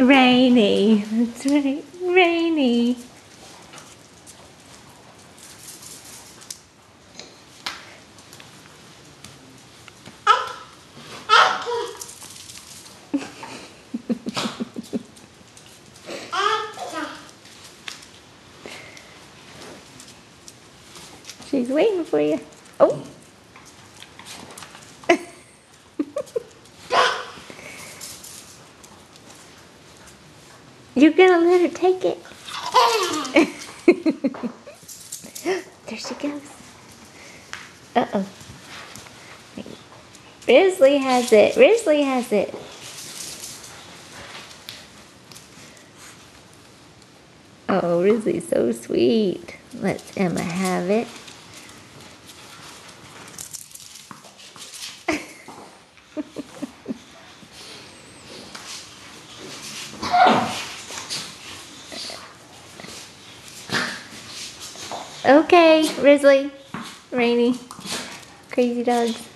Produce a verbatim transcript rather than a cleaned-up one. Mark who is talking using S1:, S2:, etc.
S1: Rainy. That's right. Rainy. She's waiting for you. Oh. You're gonna let her take it. There she goes. Uh-oh. Risley has it. Risley has it. Oh, Risley's so sweet. Let's Emma have it. Okay, Risley, Rainy, crazy dogs.